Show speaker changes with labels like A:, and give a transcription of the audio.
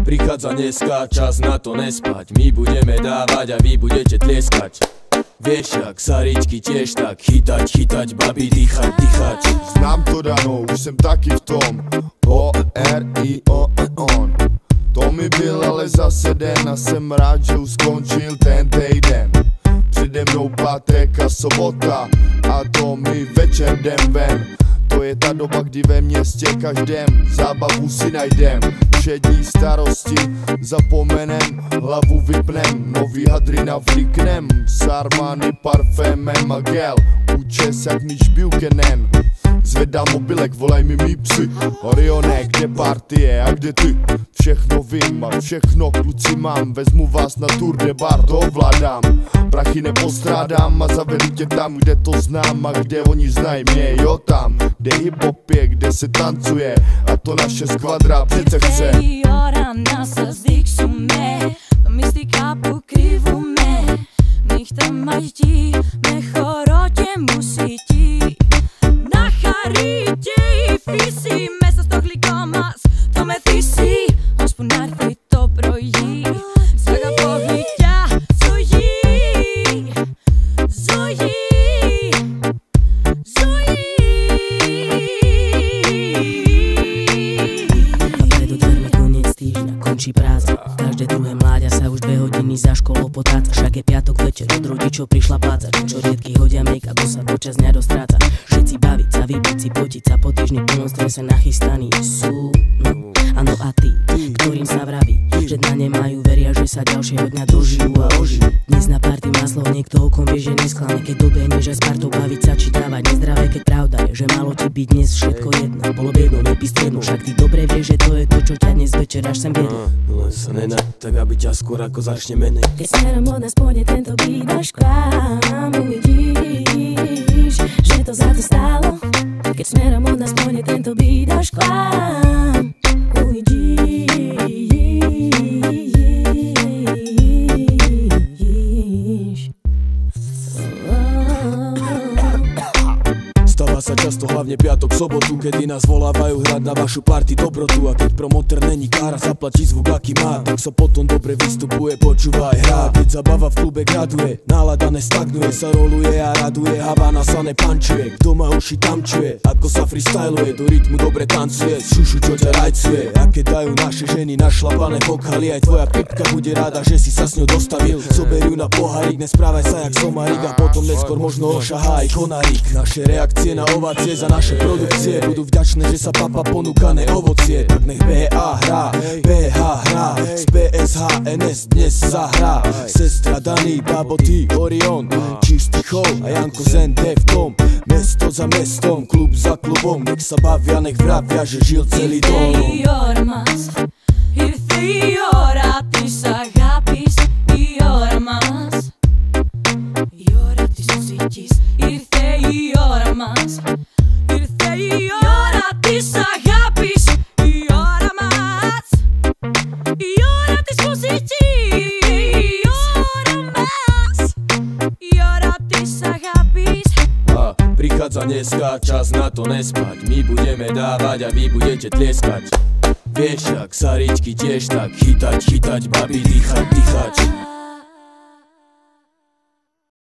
A: Prichádza dneska, čas na to nespať. My budeme dávať a vy budete tlieskať. Vieš, jak Saričky tiež tak chytať, babi, dýchať.
B: Znám to Dano, už jsem taky v tom O-R-I-O-N. To mi byl ale zase den a jsem rád, že už skončil ten týden. Přede mnou pátek a sobota a to mi večer jdem ven. To je ta doba, kdy ve městě každém zábavu si najdem. Všední starosti zapomenem, hlavu vypnem, nový hadry navlíknem, s Armani parfémem a gel, účes jak Mitch Buchanan. Zvedám mobilek, volaj mi mý psy. Orione, kde partie a kde ty? Všechno vím a všechno kluci mám. Vezmu vás na Tour de Bar, to ovládám. Prachy nepostrádám a zavedu tě tam, kde to znám a kde oni znají mě. Jo tam, kde hip-hop je, kde se tancuje a to naše skvadra přece chce.
C: Ora nossa diksume, mystika pokrivu me. Nihta majti, mehoroće musiti. Na harite i fisi, mesa stokli komas, to me tisi. Ospunar ti to broji, svega pohitja, zoji.
D: Končí práca, každé druhé mláďa sa už 2 hodiny za školou potáca. Však je piatok večer, od rodičov prišla pláca. Čo riedky hodia make-up, bo sa počas dňa dostráca. Všetci baviť sa, vypiť si, potiť sa, po týždni plnom strese nachystaní sú. No, áno a ty, ktorým sa vraví, že dna nemajú, veria, že sa ďalšieho dňa dožijú a ožijú. Dnes na party má slovo niekto okom vie, že nesklane, keď dobehneš aj s partou baviť sa či dávať nezdravé, keď pravda je, že malo ti byť dnes všetko jedno. Bolo by jedno, nepísť jedno, však ty dobre vieš, že to je to, čo ťa dnes večer až sem viedlo.
A: Len sa nenaď, tak aby ťa skôr ako začne menej.
D: Keď smerom od nás pôjde tento beat až k vám, uvidíš, že to za to stálo. Keď smerom od nás pôjde tento beat až k vám, uvidíš.
A: Stáva sa často, hlavne piatok, sobotu, kedy nás volávajú hrať na vašu party dobrotu. A keď promoter není kára, zaplatí zvuk aký má, tak sa potom dobre vystupuje, počúvaj hrá. Keď zabava v klube graduje, nálada nestagnuje, sa roluje a raduje, Havana sa nepančuje. Kto má uši tam čuje, ako sa freestyluje, do rytmu dobre tancuje, šušu čo ťa rajcuje. A keď dajú naše ženy našlapané vokály, aj tvoja pipka bude rada, že si sa s ňou dostavil. Zoberú na pohárik, nesprávaj sa jak somarik a potom neskôr možno ošahá aj konarík. Naše reakcie na ovácie za naše produkcie budú vďačné, že sa papa ponúkané ovocie. Tak nech BA hrá, BH hrá, z PSHNS dnes zahrá. Sestra Dani, Babo, ty, Orion, Čistý chov a Janko Zen, Deftom. Mesto za mestom, klub za klubom, nech sa bavia, nech vravia, že žil celý dom.
C: Ήρθε η ώρα της αγάπης, η ώρα μας, η ώρα της μουσικής. Ήρθε η ώρα μας, ήρθε η ώρα της αγάπης, η ώρα μας, η ώρα της μουσικής. Η ώρα μας, η ώρα της αγάπης.
A: Prichádza dneska, čas na to nespať. My budeme dávať a vy budete tlieskať. Vieš, jak Saričky tiež tak chytať, babi, dýchať.